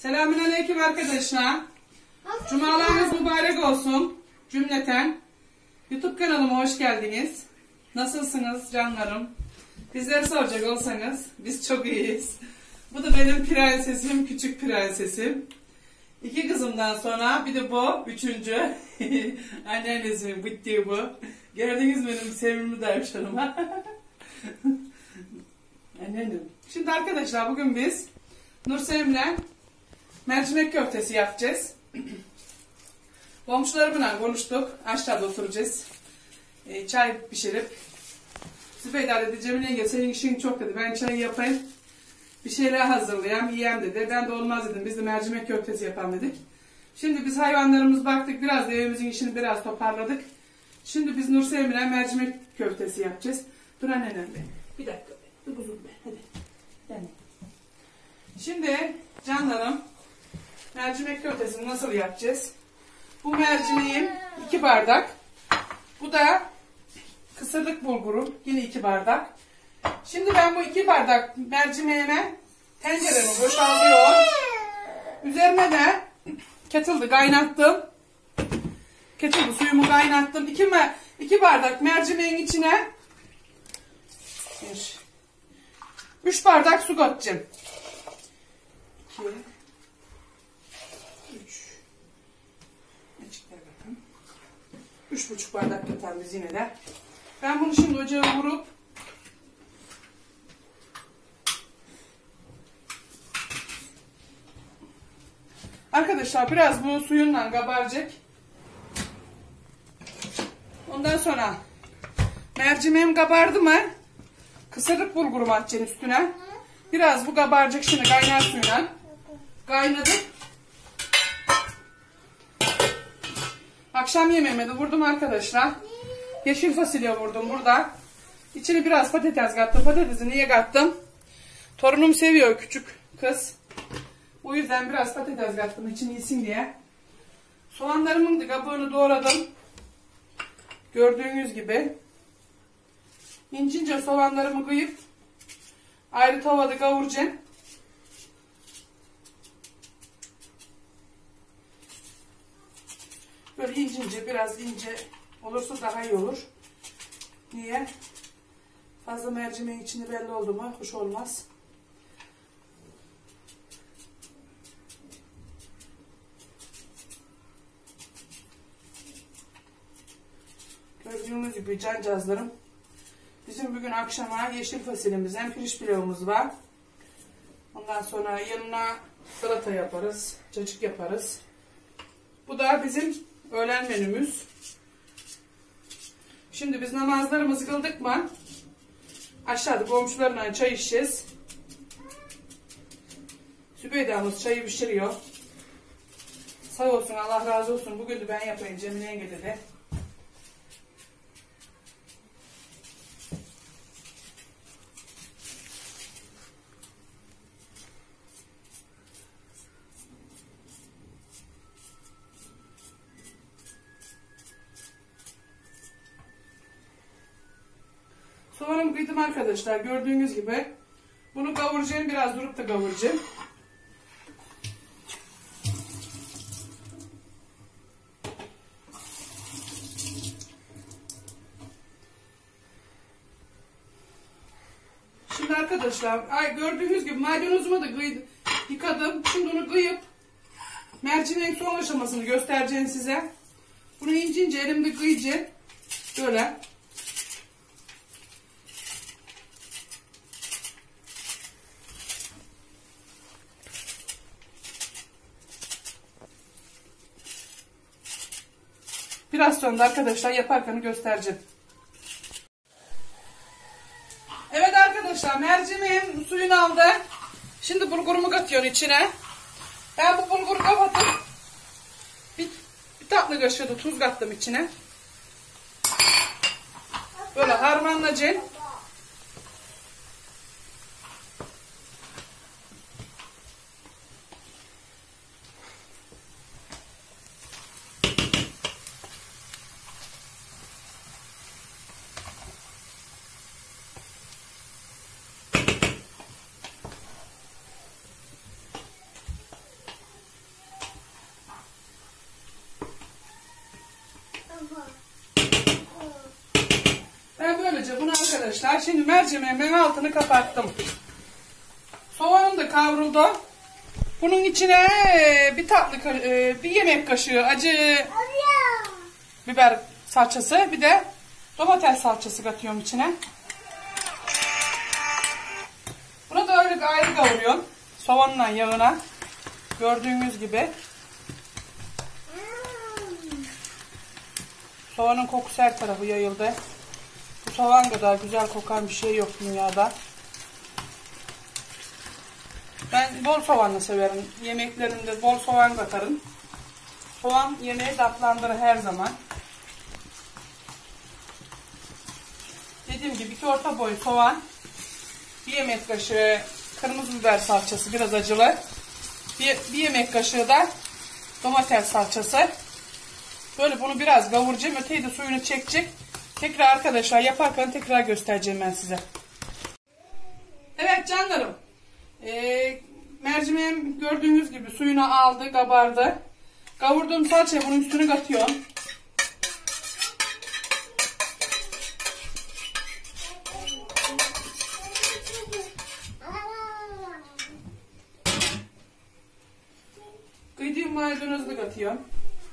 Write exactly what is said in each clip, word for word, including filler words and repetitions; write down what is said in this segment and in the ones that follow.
Selamünaleyküm arkadaşlar. Cumalarınız mübarek olsun. Cümleten. YouTube kanalıma hoş geldiniz. Nasılsınız canlarım? Bizleri soracak olsanız biz çok iyiyiz. Bu da benim prensesim, küçük prensesim. İki kızımdan sonra bir de bu, üçüncü. Anneannesimin bittiği bu. Gördünüz benim sevimli dervişanıma. Anneannem. Şimdi arkadaşlar bugün biz Nursevim'le mercimek köftesi yapacağız. Komşularımla konuştuk. Aşağıda oturacağız. E, çay pişirip. Zübeyde dedi, Cemile yenge senin işin çok dedi. Ben çayı yapayım. Bir şeyler hazırlayayım, yiyeyim dedi. Ben de olmaz dedim. Biz de mercimek köftesi yapalım dedik. Şimdi biz hayvanlarımız baktık. Biraz da evimizin işini biraz toparladık. Şimdi biz Nursevim'le mercimek köftesi yapacağız. Dur annenem be. Bir dakika. Dur kuzum be. Hadi. Yani. Şimdi canlarım mercimek köftesini nasıl yapacağız? Bu mercimeğim iki bardak. Bu da kısırlık bulgurum. Yine iki bardak. Şimdi ben bu iki bardak mercimeğime tenceremi boşaltıyorum. Üzerine de kettle'dı kaynattım. Kettle'dı suyumu kaynattım. İki, iki bardak mercimeğin içine bir, üç bardak su katacağım. İki, üç, üç buçuk bardak katalım biz yine de. Ben bunu şimdi ocağa vurup arkadaşlar biraz bu suyundan kabaracak. Ondan sonra mercimeğim kabardı mı kısırlık bulgurumu atacağım üstüne. Biraz bu kabaracak şimdi kaynar suyla. Kaynadı. Akşam yemeğime de vurdum arkadaşlar. Yeşil fasulye vurdum burada. İçine biraz patates kattım. Patatesi niye kattım? Torunum seviyor, küçük kız. O yüzden biraz patates kattım içini yesin diye. Soğanlarımın da kabuğunu doğradım. Gördüğünüz gibi. İncince soğanlarımı kıyıp ayrı tavada kavuracağım. Böyle incince, biraz ince olursa daha iyi olur. Niye? Fazla mercimeğin içinde belli oldu mu hoş olmaz. Gördüğünüz gibi cancağızlarım. Bizim bugün akşama yeşil fasulyemizden pirinç pilavımız var. Ondan sonra yanına salata yaparız, cacık yaparız. Bu da bizim öğlen menümüz. Şimdi biz namazlarımızı kıldık mı aşağıda komşularla çay içeceğiz. Sübeyda'mız çayı pişiriyor. Sağ olsun, Allah razı olsun. Bugün de ben yapayım, Cemile yenge dedi. Soğanımı kıydım arkadaşlar. Gördüğünüz gibi. Bunu kavuracağım. Biraz durup da kavuracağım. Şimdi arkadaşlar ay gördüğünüz gibi maydanozumu da kıydım, yıkadım. Şimdi onu kıyıp mercimeğin son aşamasını göstereceğim size. Bunu ince ince elimde kıyacağım. Böyle. Biraz sonra da arkadaşlar yaparken göstereceğim. Evet arkadaşlar mercimeğin suyunu aldı. Şimdi bulgurumu katıyorum içine. Ben bu bulguru kapatıp bir, bir tatlı kaşığı da tuz kattım içine. Böyle harmanlayacağım. arkadaşlar. Şimdi mercimeğimin altını kapattım. Soğanım da kavruldu. Bunun içine bir tatlı bir yemek kaşığı acı biber salçası, bir de domates salçası katıyorum içine. Bunu da öyle ayrı kavuruyorum. Soğanla yağına. Gördüğünüz gibi. Soğanın kokusu her tarafı yayıldı. Bu soğan kadar güzel kokan bir şey yok dünyada. Ben bol soğanla severim. Yemeklerimde bol soğan katarım. Soğan yemeği tatlandırır her zaman. Dediğim gibi iki orta boy soğan, bir yemek kaşığı kırmızı biber salçası, biraz acılı, bir, bir yemek kaşığı da domates salçası. Böyle bunu biraz kavuracağım. Öteyi de suyunu çekecek. Tekrar arkadaşlar yaparken tekrar göstereceğim ben size. Evet canlarım. Ee, mercimeğim gördüğünüz gibi suyunu aldı, kabardı. Kavurduğum salçayı bunun üstüne katıyorum. Kıydığım maydanozu da katıyorum.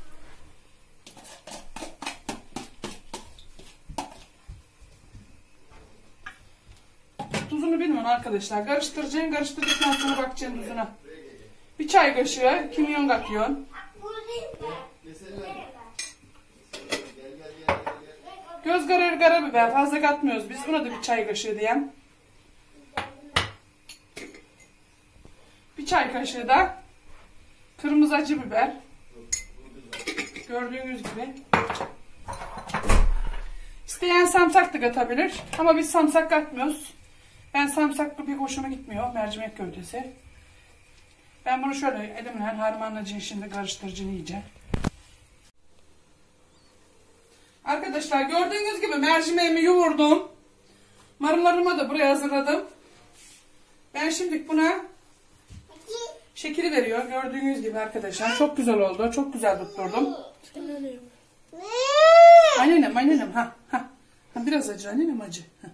Tuzunu bilmiyorum arkadaşlar. Karıştıracaksın, karıştırdıktan sonra bakacaksın tuzuna. Bir çay kaşığı kimyon katıyorum. Göz kararı karabiber fazla katmıyoruz. Biz buna da bir çay kaşığı diyelim. Bir çay kaşığı da kırmızı acı biber. Gördüğünüz gibi. İsteyen samsak da katabilir. Ama biz samsak katmıyoruz. Ben samsaklı pek hoşuma gitmiyor. Mercimek köftesi. Ben bunu şöyle elimle harmanlayacağım, şimdi karıştırıcını yiyeceğim. Arkadaşlar gördüğünüz gibi mercimeğimi yoğurdum. Marullarımı da buraya hazırladım. Ben şimdi buna şekil veriyor. Gördüğünüz gibi arkadaşlar. Çok güzel oldu. Çok güzel tutturdum. Annenem, annenem. Ha, ha. Ha, biraz acı annenem, acı. Ha.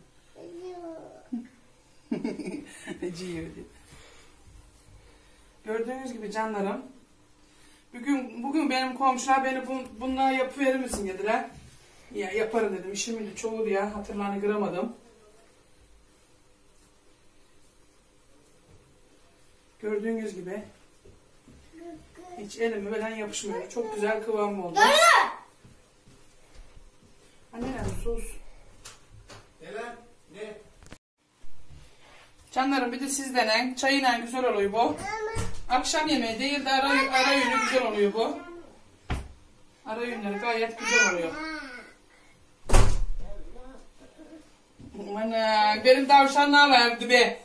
Acı yiyor. Gördüğünüz gibi canlarım. Bugün bugün benim komşular beni bun, bunlar yapıverir misin dediler. Ya yaparım dedim. İşimin de çoğu diye hatırlarını kıramadım. Gördüğünüz gibi. Hiç elime falan yapışmıyor. Çok güzel kıvam oldu. Anneler sus. Ne? Canlarım bir de siz denen. Çayıyla güzel oluyor bu. Akşam yemeği değil de ara, ara yünü güzel oluyor bu. Ara yünleri gayet güzel oluyor. Ana, benim tavşanlar verdi be.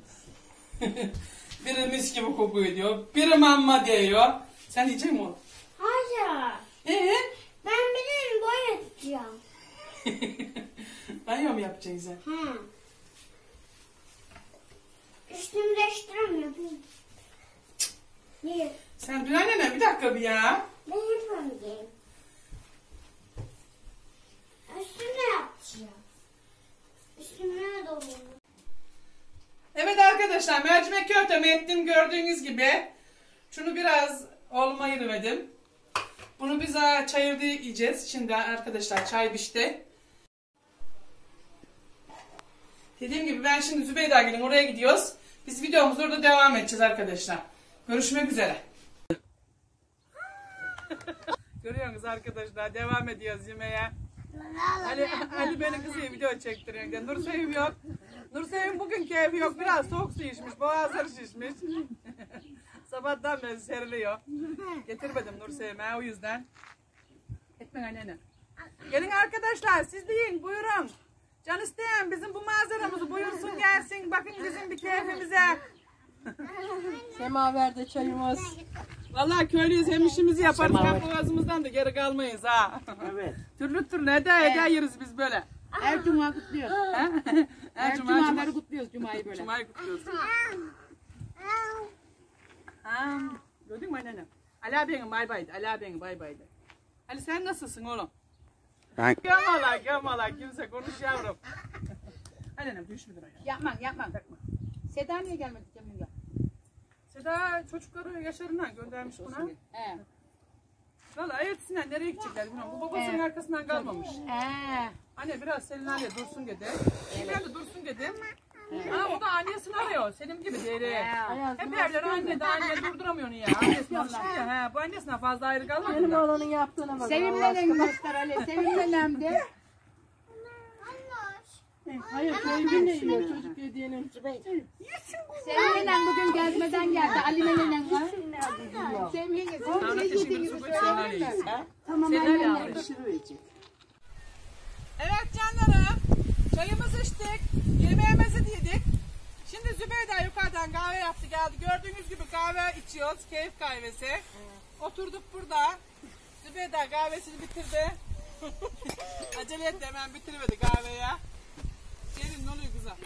Biri mis gibi kokuyor diyor. Biri mamma diyor. Sen yiyecek misin onu? Hayır. Ee? Ben bilirim boy yapacağım. Banyo mu yapacaksın sen? Hı. Üstümü değiştiremiyorum. Niye? Sen dur annene bir dakika bir ya. Ben yapamayayım. Üstümü yapacağım. Üstümü de olur. Evet arkadaşlar mercimek köftemi ettim gördüğünüz gibi. Şunu biraz olma yürümedim. Bunu biz çayırda yiyeceğiz. Şimdi arkadaşlar çay pişti. Dediğim gibi ben şimdi Zübeyda oraya gidiyoruz. Biz videomuzu orada devam edeceğiz arkadaşlar. Görüşmek üzere. Görüyorsunuz arkadaşlar devam ediyoruz yemeğe. Ali, Ali beni kızıyor video çektiriyor. Nursevim yok. Nursevim bugün keyfi yok. Biraz soğuk su içmiş. Boğazları şişmiş. Sabahtan beri seriliyor. Getirmedim Nursevim'e o yüzden. Etme annene. Gelin arkadaşlar siz de yiyin buyurun. Can isteyen bizim bu manzaramızı buyursun gelsin. Bakın bizim bir keyfimize. Semaverde çayımız. Vallahi köylüyüz hem işimizi yaparız hem boğazımızdan da geri kalmayız ha. Evet. Türlü türlü eder eder yeriz biz böyle. Her cuma kutluyoruz. He? Her, Her cuma, cumaları kutluyoruz cumayı böyle. Cumayı kutluyoruz. Ha, gördün mü anneannem? Ali abinin bay bay. Ali abinin bay bay. Ali sen nasılsın oğlum? Ben Göm ala göm ala kimse konuş yavrum. Hadi annem düşmedin o ya. Yapma yapma. Seda niye gelmedi Cemile? Seda çocukları Yaşar'ından göndermiş buna. He. Valla ertesinden nereye gidecekler bilmiyorum. Bu babasının arkasından kalmamış. He. Anne biraz Selina'yla dursun dedi. Ben de dursun dedim. Ama bu da annesini arıyor. Selim gibi deri. Hep evler anne de anne durduramıyor ya. Annesini alışıyor ya. He, bu annesinden fazla ayrı kalmadı Benim da. oğlanın yaptığına bak. Sevimle göster Ali. Sevimle de. Hayır, sevgimle yiyor çocuk yediğinin. Sevimle bugün gezmeden geldi. Ali'yle var. Sevimle. Sonra teşekkür su koy Selina'yla yiyin. Tamam Selina'yla anne. almış. Evet canlarım. Çayımızı içtik. Yemeğimizi yedik. Şimdi Zübeyda yukarıdan kahve yaptı geldi. Gördüğünüz gibi kahve içiyoruz. Keyif kahvesi. Oturduk burada. Zübeyda kahvesini bitirdi. Acele etti hemen bitirmedi kahveyi. Gelin ne oluyor kızım?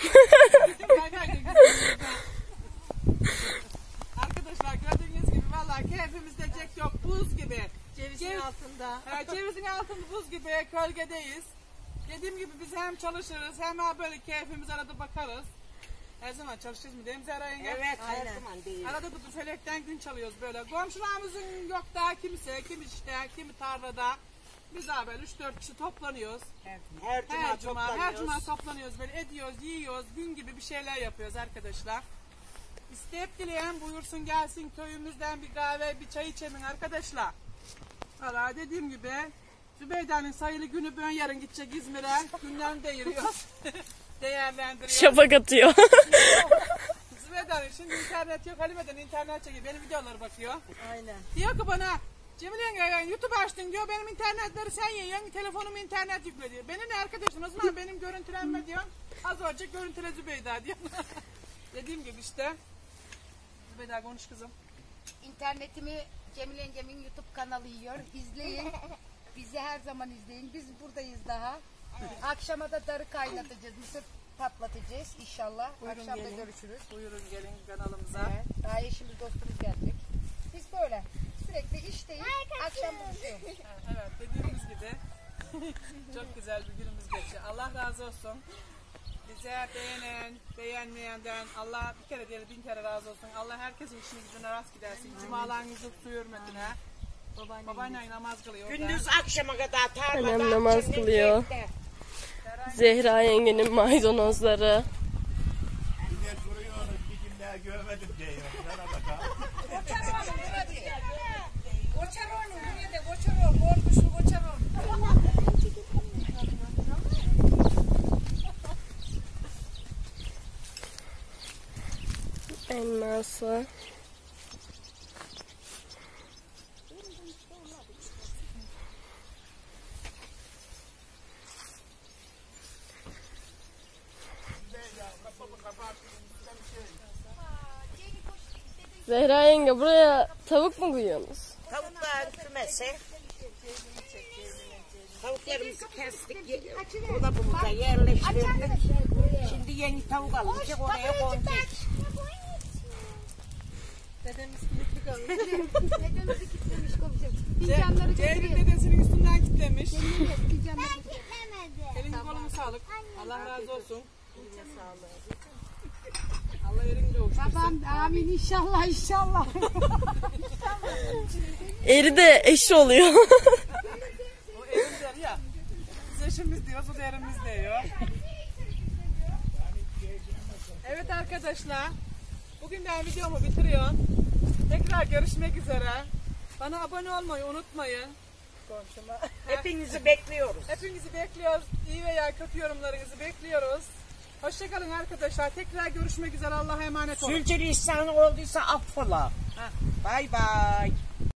Arkadaşlar gördüğünüz gibi vallahi keyfimizde cek yok. Buz gibi. Cevizin Ceviz- altında. Ha, cevizin altında buz gibi gölgedeyiz. Dediğim gibi biz hem çalışırız hem böyle keyfimiz arada bakarız. Her zaman çalışırız mı değil mi Zehra yenge? Evet, her zaman değil. Arada da bu felekten gün çalıyoruz böyle. Komşularımızın yok da kimse, kim işte, kimi tarlada. Biz daha böyle üç dört kişi toplanıyoruz. Her cuma, Her cuma, her toplanıyoruz. cuma toplanıyoruz böyle ediyoruz, yiyoruz, gün gibi bir şeyler yapıyoruz arkadaşlar. İsteyip dileyen buyursun gelsin köyümüzden bir kahve, bir çay içemin arkadaşlar. Valla dediğim gibi Zübeyda'nın sayılı günü ben yarın gidecek İzmir'e. Günlerini değiriyoruz. Değerlendiriyoruz. Şafak atıyor. Zübeyda'nın şimdi internet yok. Halime'den internet çekiyor. Benim videolara bakıyor. Aynen. Diyor ki bana Cemile yenge YouTube açtın diyor. Benim internetleri sen yiyorsun. Telefonumu internet yüklü diyor. Benim ne arkadaşım o zaman benim görüntülenme diyor. Az önce görüntüle Zübeyda diyor. Dediğim gibi işte. Zübeyda konuş kızım. İnternetimi Cemile yengemin YouTube kanalı yiyor. İzleyin. Bizi her zaman izleyin. Biz buradayız daha. Akşama da darı kaynatacağız. Mısır patlatacağız inşallah. Akşam da görüşürüz. Buyurun gelin kanalımıza. Evet. Daha eşimiz dostumuz gelecek. Biz böyle sürekli işteyiz. Akşam buluşuyoruz. Evet dediğimiz gibi çok güzel bir günümüz geçiyor. Allah razı olsun. Bize beğenen, beğenmeyenden Allah bir kere değil bin kere razı olsun. Allah herkesin işini gücüne rast gidersin. Cumalarınızı su hürmetine. Babaanne namaz kılıyor. orada. Gündüz akşama kadar tarlada. Annem namaz kılıyor. Zehra yengenin maydanozları. Yine duruyoruz bir gün daha görmedim diyor. Sana bakalım. Elması. Zehra yenge buraya tavuk mu koyuyorsunuz? Tavuklar kümesi. Tavuklarımızı kestik. ye- Dolabımıza yerleştirdik. Şimdi yeni tavuk alınacak oraya konacak. Dedemiz kilitlemiş komiserim. Fincanları Ceylin getiriyor. dedesinin üstünden kitlemiş. Fincanları Gitlemedi. Elin kolunu sağlık. Allah razı olsun. Allah yerinde olsun. Babam amin inşallah inşallah. Eri de eşi oluyor. O erim der ya. Biz eşimiz diyoruz, o da erimiz diyor. Evet arkadaşlar. Bugün ben videomu bitiriyorum. Tekrar görüşmek üzere. Bana abone olmayı unutmayın. Hepinizi bekliyoruz. Hepinizi bekliyoruz. İyi veya kötü yorumlarınızı bekliyoruz. Hoşçakalın arkadaşlar. Tekrar görüşmek üzere. Allah'a emanet olun. Sülçülü ihsan olduysa affola. Bay bay.